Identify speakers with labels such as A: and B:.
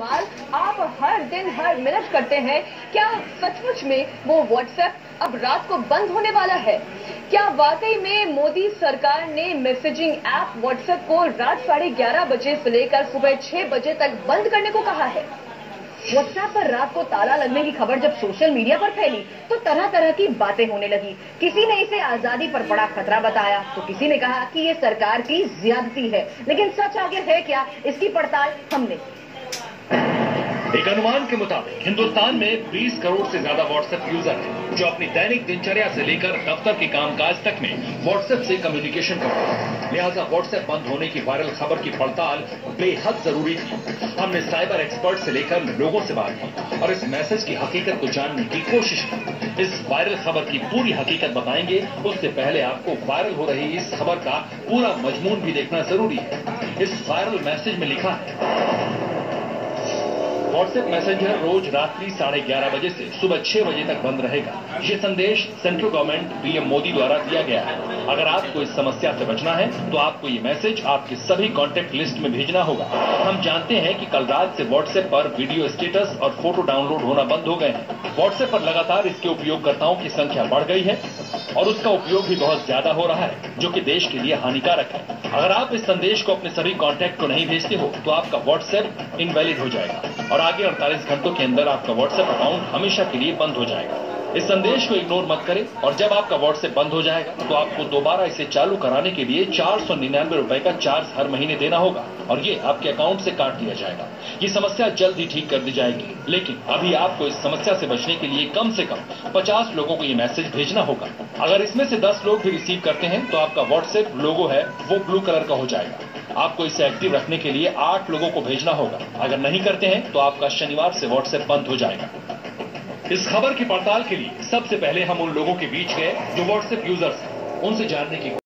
A: इस्तेमाल आप हर दिन हर मिनट करते हैं, क्या सचमुच में वो व्हाट्सएप अब रात को बंद होने वाला है? क्या वाकई में मोदी सरकार ने मैसेजिंग ऐप व्हाट्सएप को रात 11:30 बजे से लेकर सुबह 6 बजे तक बंद करने को कहा है? व्हाट्सएप पर रात को ताला लगने की खबर जब सोशल मीडिया पर फैली तो तरह तरह की बातें होने लगी। किसी ने इसे आजादी पर बड़ा खतरा बताया तो किसी ने कहा कि ये सरकार की ज्यादती है। लेकिन सच आगे है क्या, इसकी पड़ताल हमने।
B: एक अनुमान के मुताबिक हिंदुस्तान में 20 करोड़ से ज्यादा व्हाट्सएप यूजर हैं, जो अपनी दैनिक दिनचर्या से लेकर दफ्तर के कामकाज तक में व्हाट्सएप से कम्युनिकेशन करते हैं। लिहाजा व्हाट्सएप बंद होने की वायरल खबर की पड़ताल बेहद जरूरी थी। हमने साइबर एक्सपर्ट से लेकर लोगों से बात की और इस मैसेज की हकीकत को जानने की कोशिश की। इस वायरल खबर की पूरी हकीकत बताएंगे, उससे पहले आपको वायरल हो रही इस खबर का पूरा मजमून भी देखना जरूरी है। इस वायरल मैसेज में लिखा है, व्हाट्सएप मैसेंजर रोज रात्रि 11:30 बजे से सुबह 6 बजे तक बंद रहेगा। ये संदेश सेंट्रल गवर्नमेंट पीएम मोदी द्वारा दिया गया है। अगर आपको इस समस्या से बचना है तो आपको ये मैसेज आपके सभी कॉन्टैक्ट लिस्ट में भेजना होगा। हम जानते हैं कि कल रात से व्हाट्सएप पर वीडियो स्टेटस और फोटो डाउनलोड होना बंद हो गए हैं। व्हाट्सएप पर लगातार इसके उपयोगकर्ताओं की संख्या बढ़ गई है और उसका उपयोग भी बहुत ज्यादा हो रहा है, जो कि देश के लिए हानिकारक है। अगर आप इस संदेश को अपने सभी कॉन्टैक्ट को नहीं भेजते हो तो आपका व्हाट्सएप इनवैलिड हो जाएगा और आगे 48 घंटों के अंदर आपका व्हाट्सएप अकाउंट हमेशा के लिए बंद हो जाएगा। इस संदेश को इग्नोर मत करें और जब आपका व्हाट्सएप बंद हो जाएगा तो आपको दोबारा इसे चालू कराने के लिए 499 रुपए का चार्ज हर महीने देना होगा और ये आपके अकाउंट से काट लिया जाएगा। ये समस्या जल्द ही ठीक कर दी जाएगी, लेकिन अभी आपको इस समस्या से बचने के लिए कम से कम 50 लोगों को ये मैसेज भेजना होगा। अगर इसमें से 10 लोग भी रिसीव करते हैं तो आपका व्हाट्सएप लोगो है वो ब्लू कलर का हो जाएगा। आपको इसे एक्टिव रखने के लिए 8 लोगों को भेजना होगा। अगर नहीं करते हैं तो आपका शनिवार से व्हाट्सएप बंद हो जाएगा। इस खबर की पड़ताल के लिए सबसे पहले हम उन लोगों के बीच गए जो व्हाट्सएप यूजर्स हैं, उनसे जानने की